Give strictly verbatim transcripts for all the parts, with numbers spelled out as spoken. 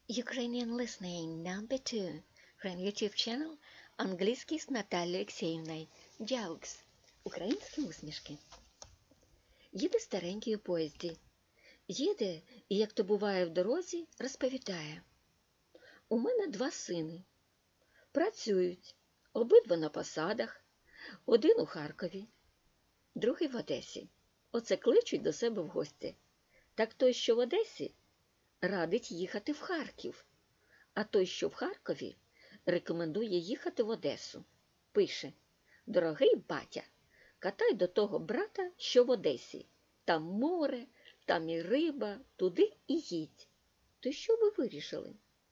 Ukrainian listening number two from YouTube channel Англійський з Наталією Олексіївною. Jokes. Українські усмішки. Їде старенький у поїзді. Їде і, як то буває в дорозі, розповідає. У мене два сини. Працюють. Обидва на посадах. Один у Харкові, другий в Одесі. Оце кличуть до себе в гості. Так той, що в Одесі, радить їхати в Харків, а той, що в Харкові, рекомендує їхати в Одесу. Пише: «Дорогий батя, катай до того брата, що в Одесі. Там море, там і риба, туди і їдь». То що ви вирішили?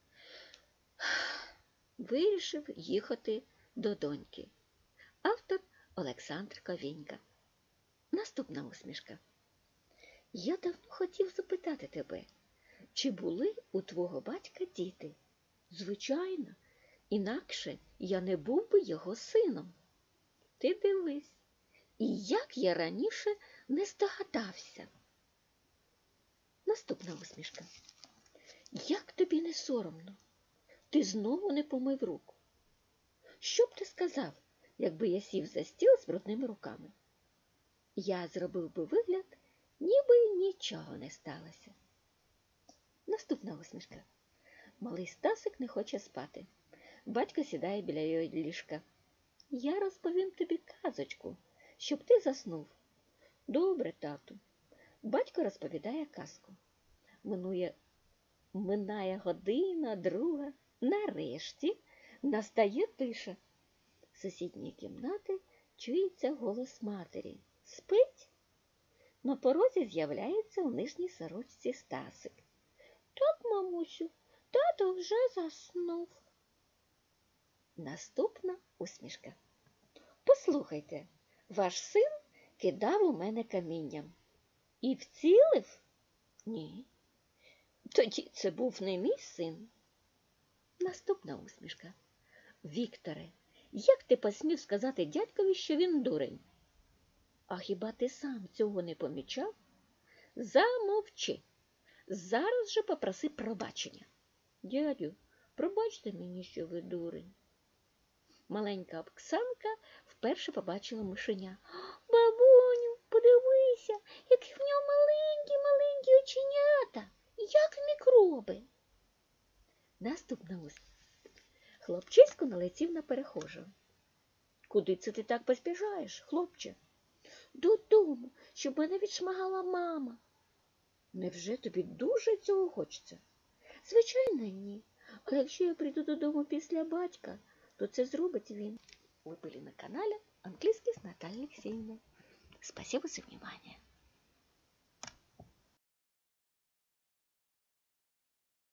Вирішив їхати до доньки. Автор Олександр Ковінька. Наступна усмішка. Я давно хотів запитати тебе, чи були у твого батька діти? Звичайно, інакше я не був би його сином. Ти дивись, і як я раніше не здогадався. Наступна усмішка. Як тобі не соромно? Ти знову не помив руку. Що б ти сказав, якби я сів за стіл з брудними руками? Я зробив би вигляд, ніби нічого не сталося. Наступна усмішка. Малий Стасик не хоче спати. Батько сідає біля його ліжка. Я розповім тобі казочку, щоб ти заснув. Добре, тату. Батько розповідає казку. Минує, минає година, друга. Нарешті настає тиша. З сусідньої кімнати чується голос матері. Спить? На порозі з'являється у нижній сорочці Стасик. Так, мамусю, тато вже заснув. Наступна усмішка. Послухайте, ваш син кидав у мене камінням. І вцілив? Ні. Тоді це був не мій син. Наступна усмішка. Вікторе, як ти посмів сказати дядькові, що він дурень? А хіба ти сам цього не помічав? Замовчи. Зараз же попроси пробачення. Дядю, пробачте мені, що ви дурень. Маленька Оксанка вперше побачила мишеня. Бабуню, подивися, які в нього маленькі-маленькі оченята, як мікроби. Наступна усмішка. Хлопчисько налетів на перехожого. Куди це ти так поспішаєш, хлопче? Додому, щоб мене відшмагала мама. Невже тобі дуже цього хочеться? Звичайно, ні. А якщо я прийду додому після батька, то це зробить він. Ви були на каналі Англійський з Наталією Олексіївною. Спасибо за внимание.